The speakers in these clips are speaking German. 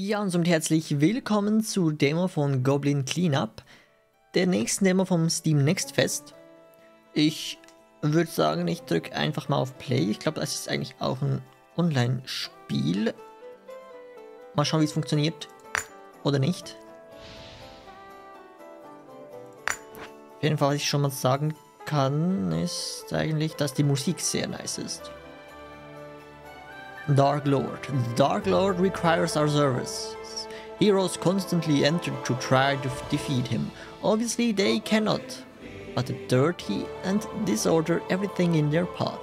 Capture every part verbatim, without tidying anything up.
Ja, und somit herzlich willkommen zur Demo von Goblin Cleanup, der nächsten Demo vom Steam Next Fest. Ich würde sagen, ich drücke einfach mal auf Play. Ich glaube, das ist eigentlich auch ein Online-Spiel. Mal schauen, wie es funktioniert. Oder nicht. Auf jeden Fall, was ich schon mal sagen kann, ist eigentlich, dass die Musik sehr nice ist. Dark Lord. The Dark Lord requires our service. Heroes constantly enter to try to defeat him. Obviously they cannot, but the dirty and disorder everything in their path.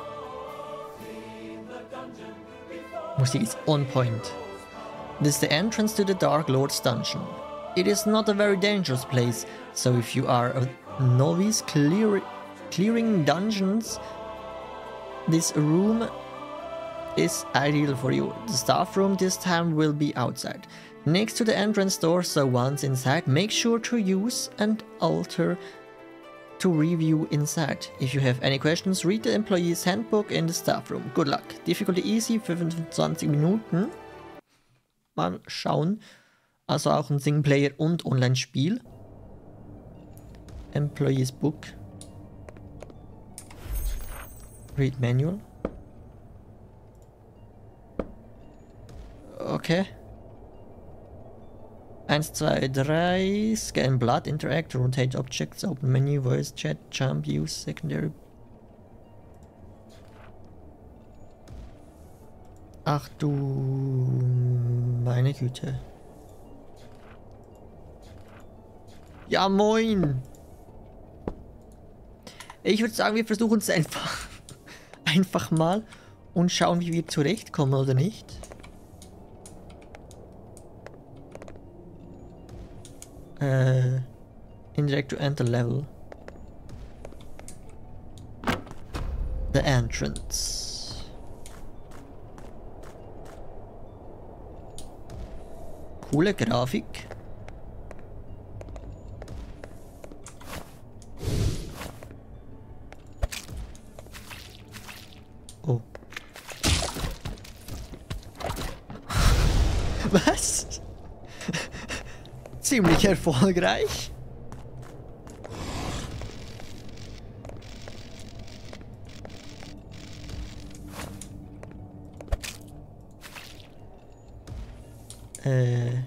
Musik is on point. This is the entrance to the Dark Lord's dungeon. It is not a very dangerous place, so if you are a novice clear clearing dungeons, this room is ideal for you. The staff room this time will be outside, next to the entrance door, so once inside, make sure to use an altar to review inside. If you have any questions, read the employee's handbook in the staff room. Good luck. Difficulty easy, fünfundzwanzig Minuten. Mal schauen. Also auch ein Singleplayer und Online-Spiel. Employee's Book. Read Manual. Okay. eins, zwei, drei. Scan Blood, Interact, Rotate Objects, Open Menu, Voice Chat, Jump, Use Secondary. Ach du meine Güte. Ja moin. Ich würde sagen, wir versuchen es einfach. Einfach mal und schauen, wie wir zurechtkommen oder nicht. Uh, indirect to enter level. The entrance. Coole Grafik. Oh. Was? Ziemlich erfolgreich. Äh.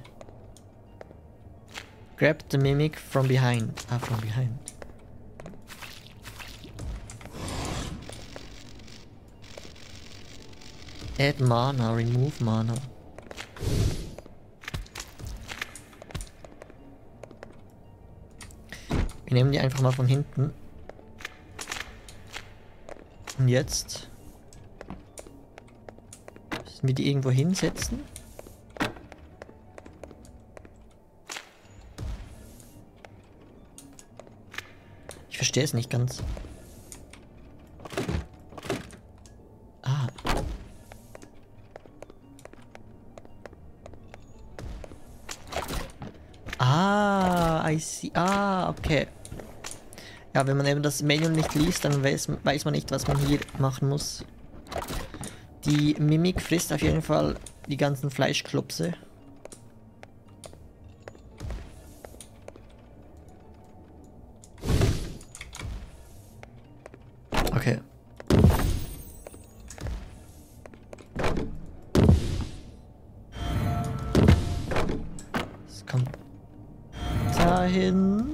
Grab the mimic from behind. Ah, from behind. Add mana, remove mana. Wir nehmen die einfach mal von hinten. Und jetzt müssen wir die irgendwo hinsetzen. Ich verstehe es nicht ganz. Ah. Ah, I see. Ah, okay. Ja, wenn man eben das Manual nicht liest, dann weiß, weiß man nicht, was man hier machen muss. Die Mimik frisst auf jeden Fall die ganzen Fleischklopse. Okay. Es kommt dahin.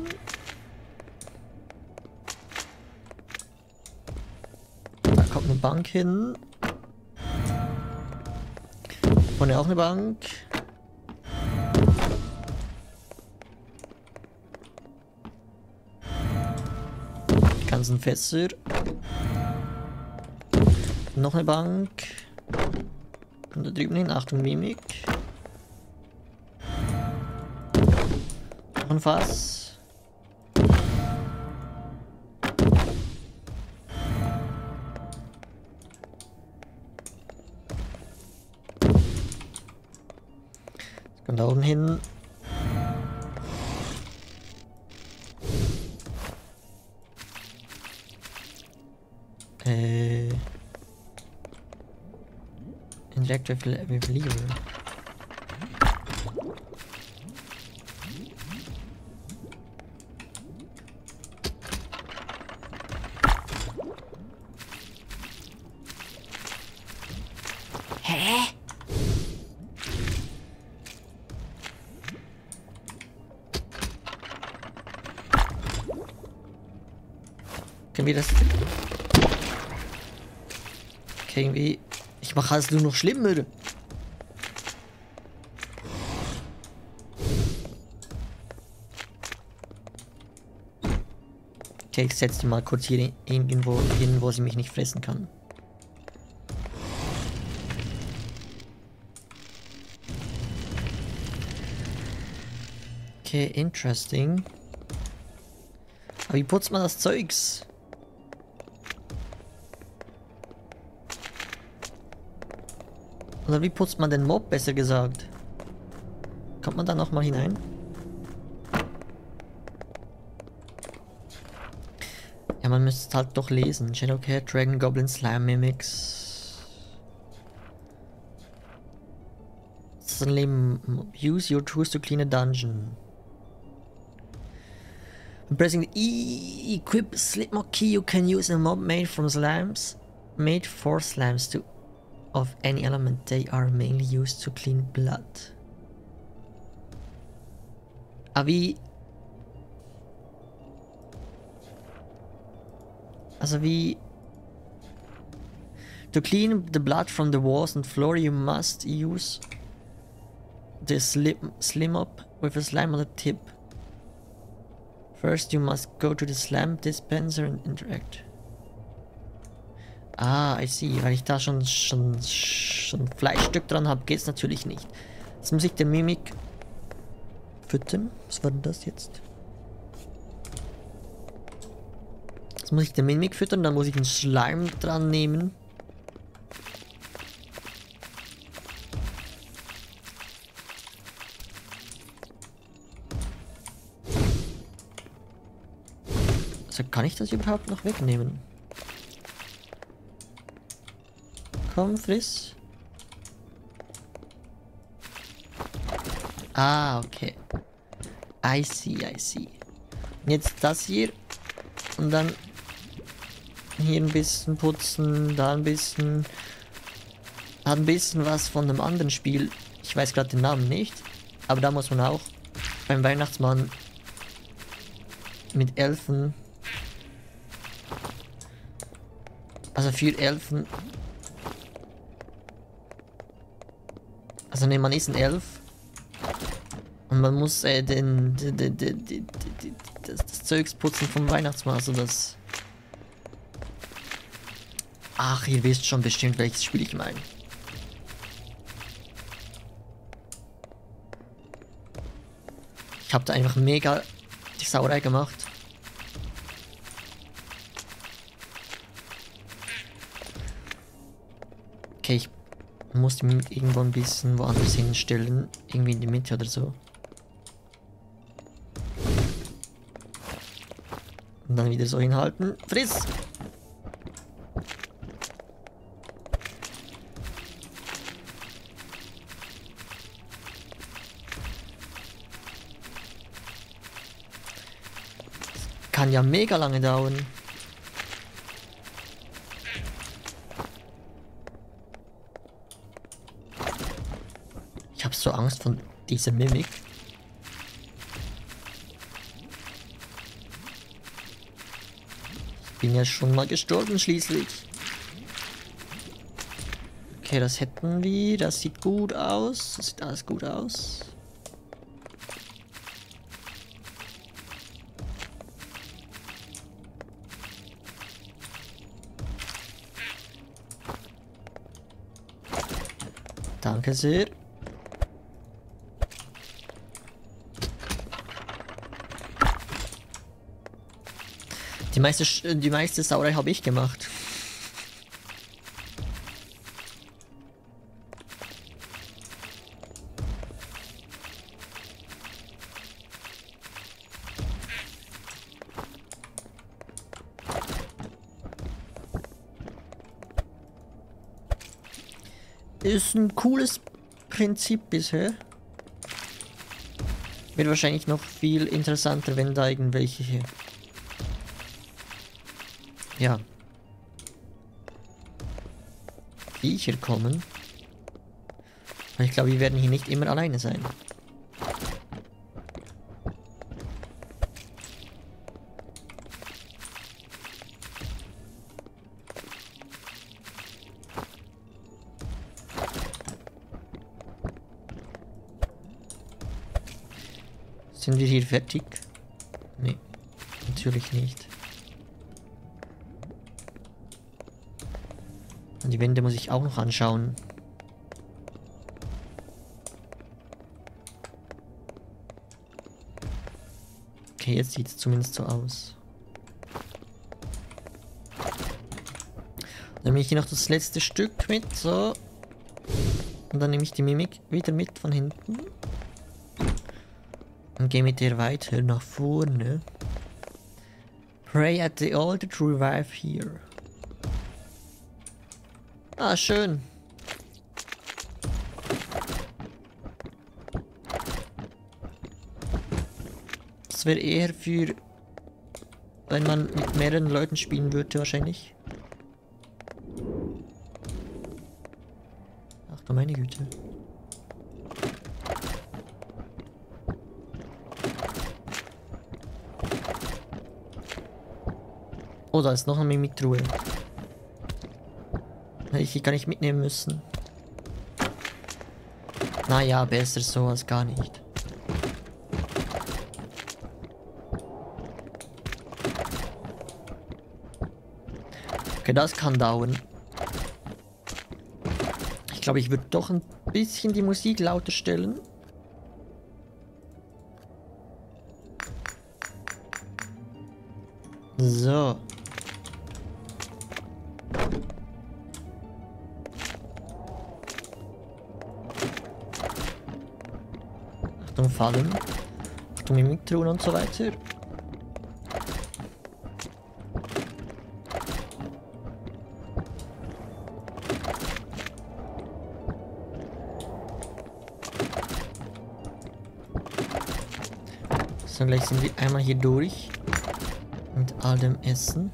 Kommt eine Bank hin. Vorne auch eine Bank. Die ganzen Fässer. Noch eine Bank. Und da drüben hin, Achtung, Mimik. Noch ein Fass. Kommt da oben hin. Äh. Interact with, with lever. Schon wieder das... Okay, irgendwie... Ich mache alles nur noch schlimmer. Okay, ich setze die mal kurz hier irgendwo hin, wo sie mich nicht fressen kann. Okay, interesting. Aber wie putzt man das Zeugs? Oder wie putzt man den Mob, besser gesagt? Kommt man da nochmal hinein? Ja, man müsste es halt doch lesen. Shadowcat, Dragon, Goblin, Slime, Mimics. Suddenly use your tools to clean a dungeon. When pressing the E equip Slipmock key, you can use a mob made from slimes. Made for slimes to of any element. They are mainly used to clean blood. Ah, wie... Also wie... To clean the blood from the walls and floor, you must use the slim, slim up with a slime on the tip. First, you must go to the slime dispenser and interact. Ah, I see. Weil ich da schon schon schon Fleischstück dran habe, geht's natürlich nicht. Jetzt muss ich den Mimik füttern. Was war denn das jetzt? Jetzt muss ich den Mimik füttern, dann muss ich den Schleim dran nehmen. Also kann ich das überhaupt noch wegnehmen? Komm, friss. Ah, okay. I see, I see. Und jetzt das hier. Und dann hier ein bisschen putzen, da ein bisschen. Hat ein bisschen was von einem anderen Spiel. Ich weiß gerade den Namen nicht. Aber da muss man auch beim Weihnachtsmann mit Elfen. Also für Elfen. Also ne, man ist ein Elf. Und man muss äh, den, den, den, den, den, den das, das Zeugs putzen vom Weihnachtsmann. Also das... Ach, ihr wisst schon bestimmt, welches Spiel ich meine. Ich habe da einfach mega die Sauerei gemacht. Okay, ich muss die irgendwo ein bisschen woanders hinstellen. Irgendwie in die Mitte oder so. Und dann wieder so hinhalten. Friss! Kann ja mega lange dauern. Ich habe so Angst von dieser Mimik. Ich bin ja schon mal gestorben schließlich. Okay, das hätten wir. Das sieht gut aus. Das sieht alles gut aus. Danke sehr. Die meiste, die meiste Sauerei habe ich gemacht. Ist ein cooles Prinzip bisher. Wird wahrscheinlich noch viel interessanter, wenn da irgendwelche hier. Ja. Viecher kommen. Aber ich glaube, wir werden hier nicht immer alleine sein. Sind wir hier fertig? Nee, natürlich nicht. Und die Wände muss ich auch noch anschauen. Okay, jetzt sieht es zumindest so aus. Dann nehme ich hier noch das letzte Stück mit, so. Und dann nehme ich die Mimik wieder mit von hinten. Und gehe mit der weiter nach vorne. Pray at the altar to revive here. Ah, schön. Das wäre eher für, wenn man mit mehreren Leuten spielen würde, wahrscheinlich. Ach du meine Güte. Oh, da ist noch eine Mimiktruhe. Hätte ich die gar nicht mitnehmen müssen. Naja, besser so als gar nicht. Okay, das kann dauern. Ich glaube, ich würde doch ein bisschen die Musik lauter stellen. So. Achtung, Fallen. Achtung, Mimiktruhen und so weiter. So, gleich sind wir einmal hier durch. Mit all dem Essen.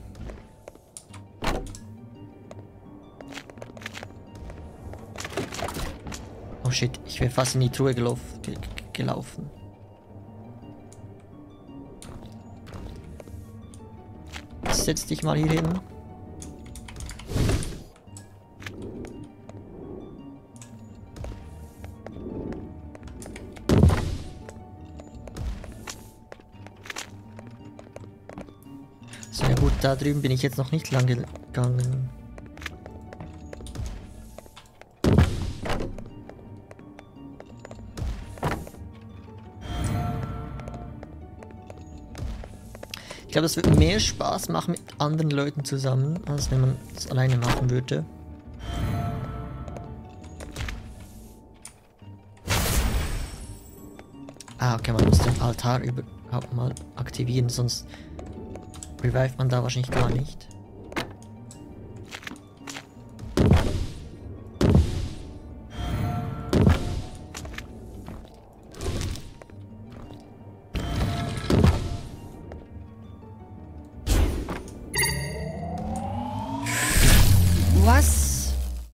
Oh shit, ich wäre fast in die Truhe gelauf ge gelaufen. Setz dich mal hier hin. Sehr gut, da drüben bin ich jetzt noch nicht lang gegangen. Ich glaube, das wird mehr Spaß machen mit anderen Leuten zusammen, als wenn man es alleine machen würde. Ah, okay, man muss den Altar überhaupt mal aktivieren, sonst revived man da wahrscheinlich gar nicht. Was?